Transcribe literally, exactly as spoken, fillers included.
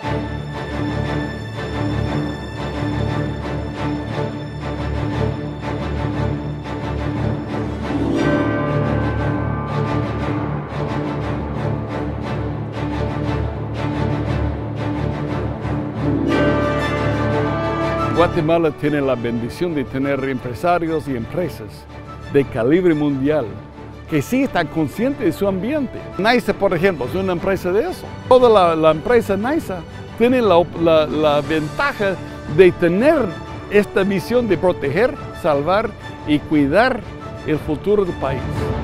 Guatemala tiene la bendición de tener empresarios y empresas de calibre mundial que sí están conscientes de su ambiente. NYSA, por ejemplo, es una empresa de eso. Toda la, la empresa NYSA tiene la, la, la ventaja de tener esta misión de proteger, salvar y cuidar el futuro del país.